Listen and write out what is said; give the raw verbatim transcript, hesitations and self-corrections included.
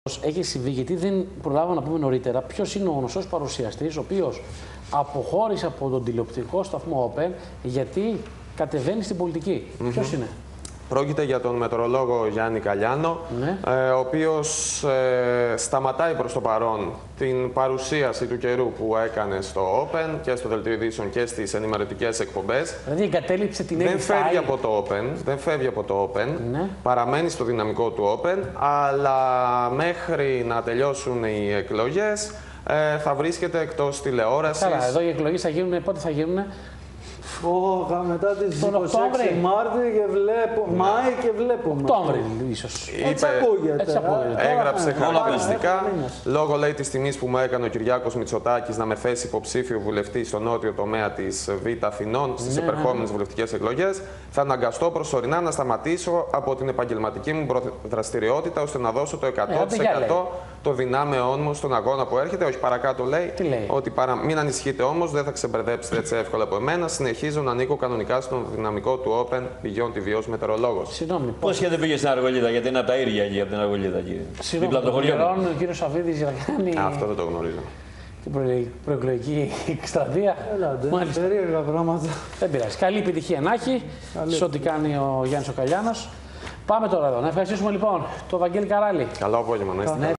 Έχει συμβεί, γιατί δεν προλάβαμε να πούμε νωρίτερα, ποιος είναι ο γνωστός παρουσιαστής, ο οποίος αποχώρησε από τον τηλεοπτικό σταθμό Open γιατί κατεβαίνει στην πολιτική. Mm-hmm. Ποιος είναι? Πρόκειται για τον μετεωρολόγο Γιάννη Καλιάνο, ναι. ε, ο οποίος ε, σταματάει προς το παρόν την παρουσίαση του καιρού που έκανε στο Open και στο Δελτίο Ειδήσεων και στις ενημερωτικές εκπομπές. Δηλαδή εγκατέλειψε την δεν φεύγει από το Open, δεν φεύγει από το Open, ναι. παραμένει στο δυναμικό του Open, αλλά μέχρι να τελειώσουν οι εκλογές ε, θα βρίσκεται εκτός τηλεόρασης. Καλά, εδώ οι εκλογές θα γίνουν, πότε θα γίνουν? Ωχ, μετά τις είκοσι έξι Μάρτη και βλέπω, ναι. Μάη και βλέπουμε. Οκτώβρη ίσως. Είπε, έτσι ακούγεται. Έτσι ακούγεται. Έγραψε χαρακτηριστικά, λόγω λέει της τιμής που μου έκανε ο Κυριάκος Μητσοτάκης να με θέσει υποψήφιο βουλευτή στο νότιο τομέα της Β' Αθηνών στις ναι, επερχόμενες ναι. βουλευτικές εκλογές, θα αναγκαστώ προσωρινά να σταματήσω από την επαγγελματική μου δραστηριότητα ώστε να δώσω το εκατό τοις εκατό των δυνάμεών μου στον αγώνα που έρχεται. Όχι, παρακάτω λέει, λέει? ότι παρα... μην ανησυχείτε όμως, δεν θα ξεμπερδέψετε έτσι εύκολα από εμένα. Συνεχίζω να ανήκω κανονικά στον δυναμικό του Open πηγών τη βιός μετεωρολόγος. Συγγνώμη. Πώς και δεν πήγε στην Αργολίδα, γιατί είναι από τα ίδια εκεί από την Αργολίδα, κύριε. Συγγνώμη, το πληρώνει ο κύριος Σαββίδης για να κάνει. Αυτό δεν το γνωρίζω. Την προεκλογική εκστρατεία. Μάλιστα. Περίεργα πράγματα. Δεν πειράζει. Καλή επιτυχία να έχει σε ό,τι κάνει ο Γιάννης ο Καλιάνος. Πάμε τώρα εδώ. Να ευχαριστήσουμε λοιπόν τον Βαγγέλη Καράλη. Καλό απόγευμα, να είστε.